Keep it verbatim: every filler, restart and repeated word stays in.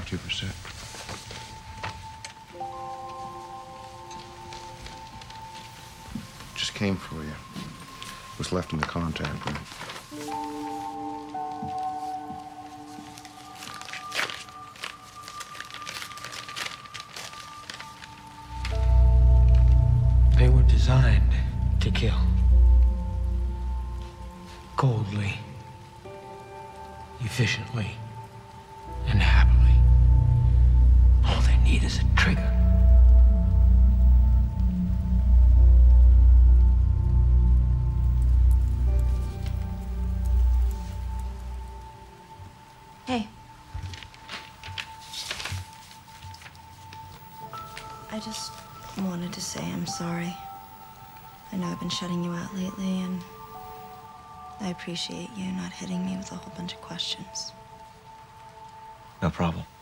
talk to you for a sec. Just came for you. Was left in the contact room. They were designed to kill. Coldly, efficiently, and happily. All they need is a trigger. Hey. I just wanted to say I'm sorry. I know I've been shutting you out lately, and I appreciate you not hitting me with a whole bunch of questions. No problem.